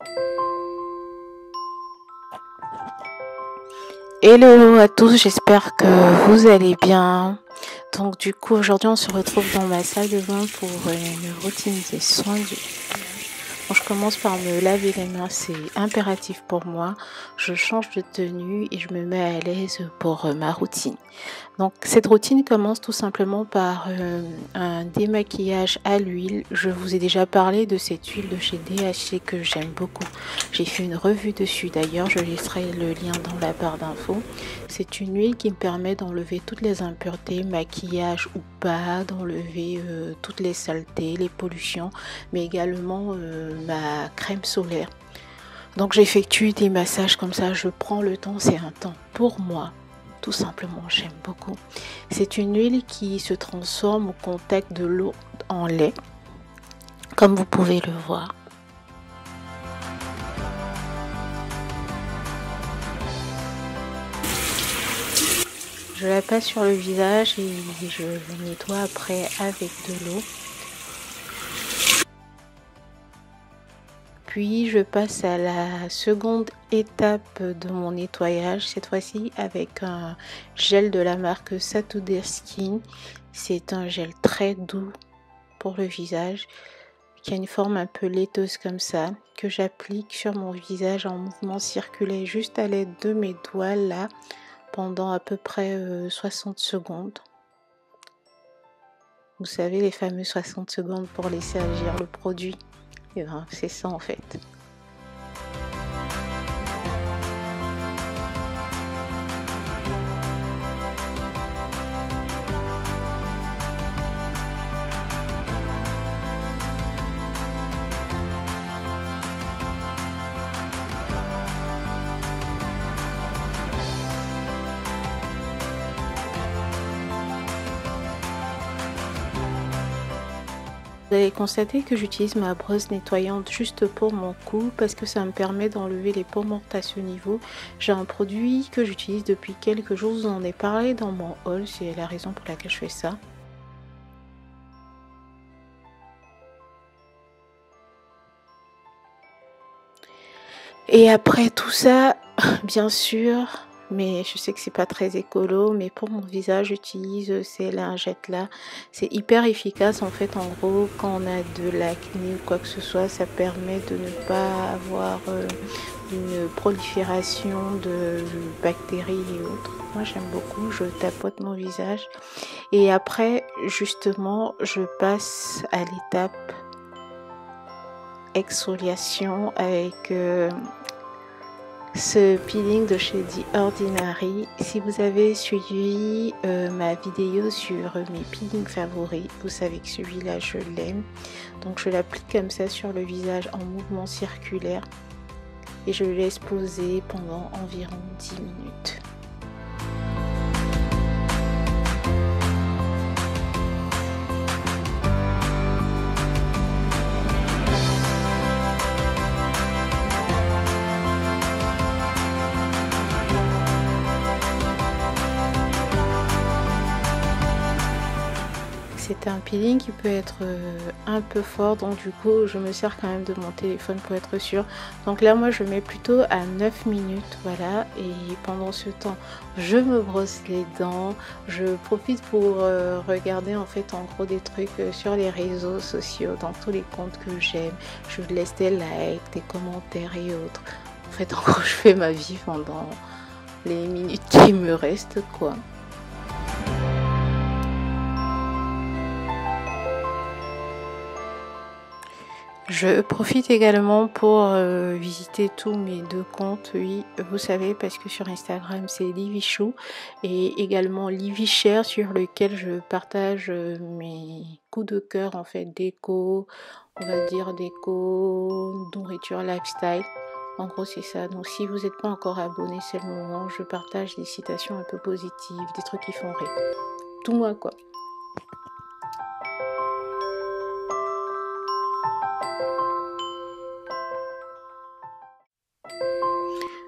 Hello à tous, j'espère que vous allez bien. Donc du coup aujourd'hui on se retrouve dans ma salle de bain pour une routine des soins du visage. Bon, je commence par me laver les mains, c'est impératif pour moi. Je change de tenue et je me mets à l'aise pour ma routine. Donc cette routine commence tout simplement par un démaquillage à l'huile. Je vous ai déjà parlé de cette huile de chez DHC que j'aime beaucoup. J'ai fait une revue dessus d'ailleurs, je laisserai le lien dans la barre d'infos. C'est une huile qui me permet d'enlever toutes les impuretés, maquillage ou pas, d'enlever toutes les saletés, les pollutions, mais également ma crème solaire. Donc j'effectue des massages comme ça, je prends le temps, c'est un temps pour moi. Tout simplement, j'aime beaucoup. C'est une huile qui se transforme au contact de l'eau en lait, comme vous pouvez le voir. Je la passe sur le visage et je le nettoie après avec de l'eau. Puis je passe à la seconde étape de mon nettoyage, cette fois-ci avec un gel de la marque Satouder Skin. C'est un gel très doux pour le visage, qui a une forme un peu laiteuse comme ça, que j'applique sur mon visage en mouvement circulaire juste à l'aide de mes doigts là, pendant à peu près 60 secondes. Vous savez, les fameux 60 secondes pour laisser agir le produit. Et ben, c'est ça en fait. Vous allez constater que j'utilise ma brosse nettoyante juste pour mon cou parce que ça me permet d'enlever les peaux mortes à ce niveau. J'ai un produit que j'utilise depuis quelques jours, je vous en ai parlé dans mon haul, c'est la raison pour laquelle je fais ça. Et après tout ça, bien sûr, mais je sais que c'est pas très écolo, mais pour mon visage j'utilise ces lingettes là. C'est hyper efficace en fait. En gros, quand on a de l'acné ou quoi que ce soit, ça permet de ne pas avoir une prolifération de bactéries et autres. Moi j'aime beaucoup, je tapote mon visage et après justement je passe à l'étape exfoliation avec ce peeling de chez The Ordinary. Si vous avez suivi ma vidéo sur mes peelings favoris, vous savez que celui-là je l'aime. Donc je l'applique comme ça sur le visage en mouvement circulaire et je le laisse poser pendant environ 10 minutes. C'est un peeling qui peut être un peu fort, donc du coup je me sers quand même de mon téléphone pour être sûre. Donc là moi je mets plutôt à 9 minutes, voilà, et pendant ce temps je me brosse les dents, je profite pour regarder en fait en gros des trucs sur les réseaux sociaux, dans tous les comptes que j'aime, je laisse des likes, des commentaires et autres. En fait en gros je fais ma vie pendant les minutes qui me restent quoi. Je profite également pour visiter tous mes deux comptes, oui, vous savez, parce que sur Instagram c'est Livichou et également Livichère sur lequel je partage mes coups de cœur en fait déco, on va dire déco, nourriture, lifestyle. En gros c'est ça, donc si vous n'êtes pas encore abonné c'est le moment, je partage des citations un peu positives, des trucs qui font rire. Tout moi quoi.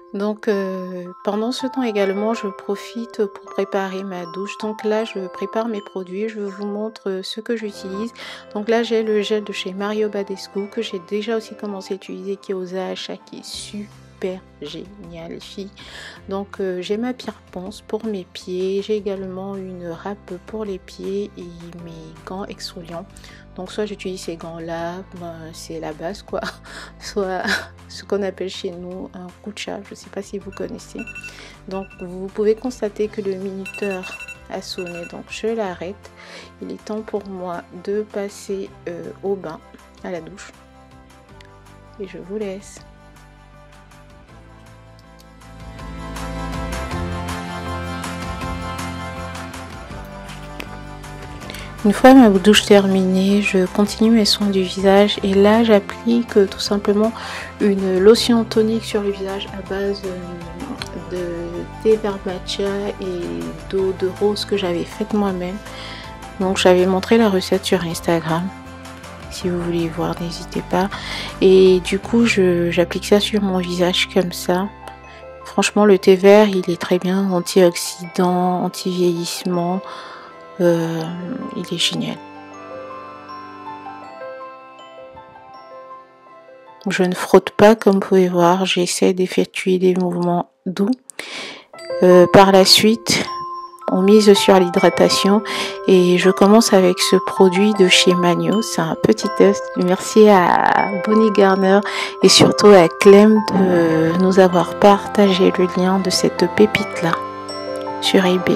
Donc pendant ce temps également, je profite pour préparer ma douche. Donc là, je prépare mes produits, je vous montre ce que j'utilise. Donc là, j'ai le gel de chez Mario Badescu que j'ai déjà aussi commencé à utiliser, qui est aux AHA, qui est super génial les filles. Donc j'ai ma pierre ponce pour mes pieds, j'ai également une râpe pour les pieds et mes gants exfoliants. Donc soit j'utilise ces gants là, c'est la base quoi, soit ce qu'on appelle chez nous un kucha, je ne sais pas si vous connaissez. Donc vous pouvez constater que le minuteur a sonné, donc je l'arrête. Il est temps pour moi de passer au bain, à la douche, et je vous laisse. Une fois ma douche terminée, je continue mes soins du visage et là j'applique tout simplement une lotion tonique sur le visage à base de thé vert matcha et d'eau de rose que j'avais faite moi-même. Donc j'avais montré la recette sur Instagram. Si vous voulez voir, n'hésitez pas. Et du coup j'applique ça sur mon visage comme ça. Franchement le thé vert il est très bien, antioxydant, anti-vieillissement. Il est génial. Je ne frotte pas comme vous pouvez voir, j'essaie d'effectuer des mouvements doux. Par la suite, on mise sur l'hydratation et je commence avec ce produit de chez Magno. C'est un petit test. Merci à Bonnie Garner et surtout à Clem de nous avoir partagé le lien de cette pépite là sur eBay.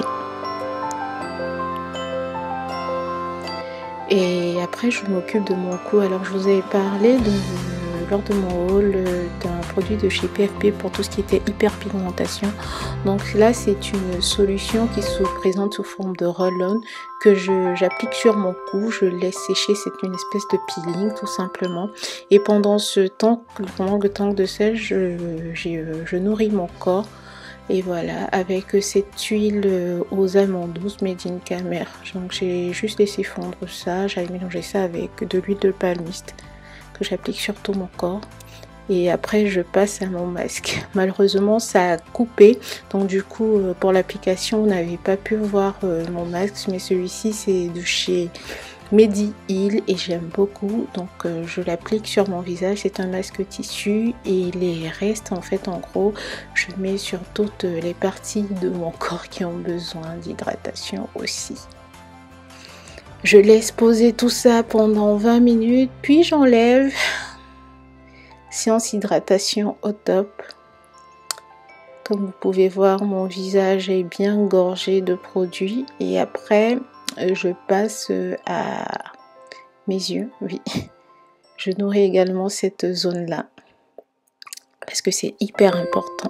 Et après je m'occupe de mon cou. Alors je vous avais parlé lors de mon haul d'un produit de chez PFP pour tout ce qui était hyperpigmentation. Donc là c'est une solution qui se présente sous forme de roll-on que j'applique sur mon cou, je laisse sécher, c'est une espèce de peeling tout simplement. Et pendant ce temps, pendant le temps de sèche, je nourris mon corps. Et voilà, avec cette huile aux amandes douces made in Camer. Donc j'ai juste laissé fondre ça, j'allais mélanger ça avec de l'huile de palmiste que j'applique sur tout mon corps. Et après je passe à mon masque. Malheureusement ça a coupé, donc du coup pour l'application on n'avait pas pu voir mon masque, mais celui-ci c'est de chez Mediheal et j'aime beaucoup, donc je l'applique sur mon visage. C'est un masque tissu et les restes en fait en gros je mets sur toutes les parties de mon corps qui ont besoin d'hydratation aussi. Je laisse poser tout ça pendant 20 minutes puis j'enlève. Séance hydratation au top. Comme vous pouvez voir, mon visage est bien gorgé de produits et après je passe à mes yeux. Oui, je nourris également cette zone là parce que c'est hyper important.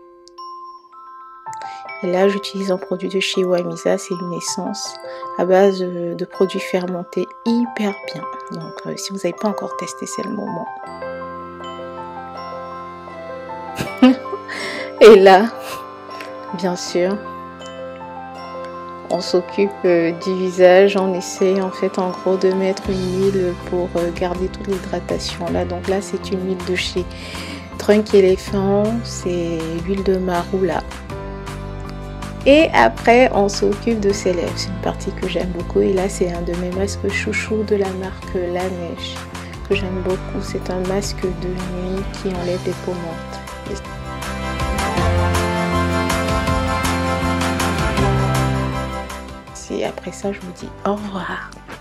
Et là j'utilise un produit de chez Wamisa, c'est une essence à base de produits fermentés hyper bien. Donc si vous n'avez pas encore testé, c'est le moment. Et là, bien sûr, on s'occupe du visage, on essaie en fait en gros de mettre une huile pour garder toute l'hydratation là. Donc là c'est une huile de chez Trunk Elephant, c'est l'huile de Marula. Et après on s'occupe de ses lèvres, c'est une partie que j'aime beaucoup et là c'est un de mes masques chouchou de la marque La Neige que j'aime beaucoup. C'est un masque de nuit qui enlève les peaux mortes. Et après ça je vous dis au revoir.